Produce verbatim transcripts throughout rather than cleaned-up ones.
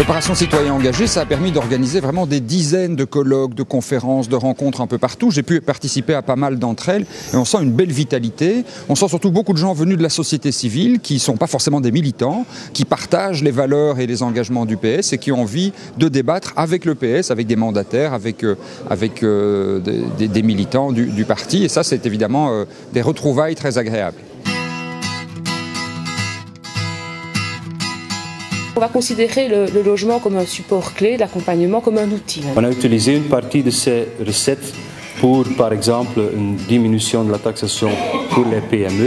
L'opération Citoyen Engagé, ça a permis d'organiser vraiment des dizaines de colloques, de conférences, de rencontres un peu partout. J'ai pu participer à pas mal d'entre elles et on sent une belle vitalité. On sent surtout beaucoup de gens venus de la société civile qui ne sont pas forcément des militants, qui partagent les valeurs et les engagements du P S et qui ont envie de débattre avec le P S, avec des mandataires, avec, euh, avec euh, des, des militants du, du parti. Et ça, c'est évidemment euh, des retrouvailles très agréables. On va considérer le, le logement comme un support clé, l'accompagnement comme un outil. On a utilisé une partie de ces recettes pour, par exemple, une diminution de la taxation pour les P M E.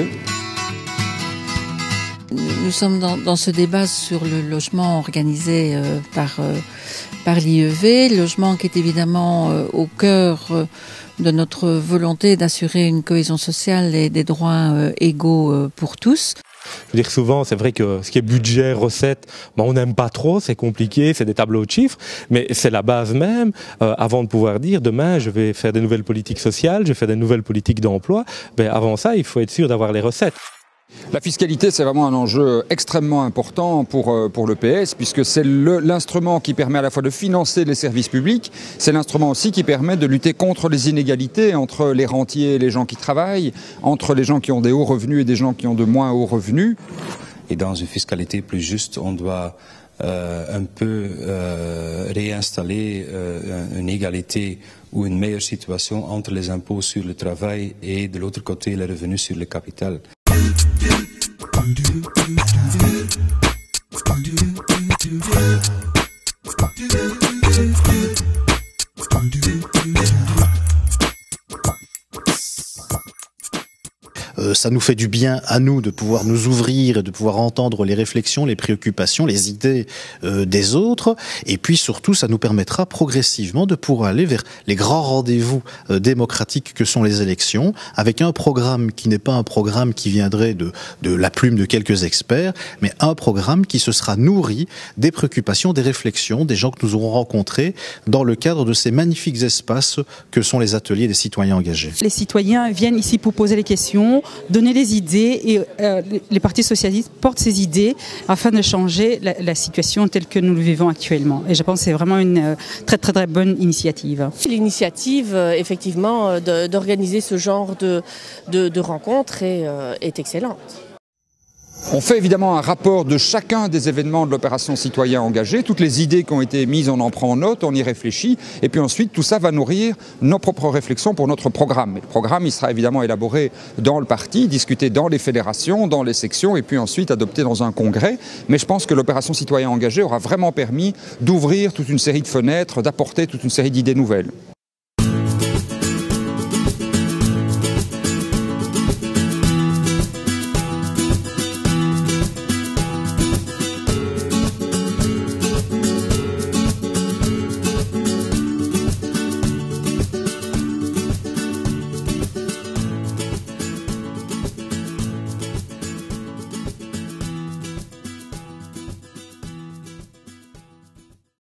Nous sommes dans, dans ce débat sur le logement organisé euh, par, euh, par l'I E V, logement qui est évidemment euh, au cœur euh, de notre volonté d'assurer une cohésion sociale et des droits euh, égaux euh, pour tous. Je veux dire, souvent, c'est vrai que ce qui est budget, recettes, ben, on n'aime pas trop, c'est compliqué, c'est des tableaux de chiffres, mais c'est la base même, euh, avant de pouvoir dire, demain, je vais faire des nouvelles politiques sociales, je vais faire des nouvelles politiques d'emploi, ben, avant ça, il faut être sûr d'avoir les recettes. La fiscalité, c'est vraiment un enjeu extrêmement important pour, pour le P S, puisque c'est l'instrument qui permet à la fois de financer les services publics, c'est l'instrument aussi qui permet de lutter contre les inégalités entre les rentiers et les gens qui travaillent, entre les gens qui ont des hauts revenus et des gens qui ont de moins hauts revenus. Et dans une fiscalité plus juste, on doit euh, un peu euh, réinstaller euh, une égalité ou une meilleure situation entre les impôts sur le travail et de l'autre côté les revenus sur le capital. Euh, ça nous fait du bien à nous de pouvoir nous ouvrir et de pouvoir entendre les réflexions, les préoccupations, les idées euh, des autres. Et puis surtout, ça nous permettra progressivement de pouvoir aller vers les grands rendez-vous euh, démocratiques que sont les élections, avec un programme qui n'est pas un programme qui viendrait de, de la plume de quelques experts, mais un programme qui se sera nourri des préoccupations, des réflexions, des gens que nous aurons rencontrés dans le cadre de ces magnifiques espaces que sont les ateliers des citoyens engagés. Les citoyens viennent ici pour poser les questions, donner des idées et euh, les partis socialistes portent ces idées afin de changer la, la situation telle que nous le vivons actuellement. Et je pense que c'est vraiment une euh, très très très bonne initiative. L'initiative, euh, effectivement, d'organiser ce genre de, de, de rencontres est, euh, est excellente. On fait évidemment un rapport de chacun des événements de l'opération Citoyen Engagé. Toutes les idées qui ont été émises, on en prend note, on y réfléchit. Et puis ensuite, tout ça va nourrir nos propres réflexions pour notre programme. Et le programme, il sera évidemment élaboré dans le parti, discuté dans les fédérations, dans les sections, et puis ensuite adopté dans un congrès. Mais je pense que l'opération Citoyen Engagé aura vraiment permis d'ouvrir toute une série de fenêtres, d'apporter toute une série d'idées nouvelles.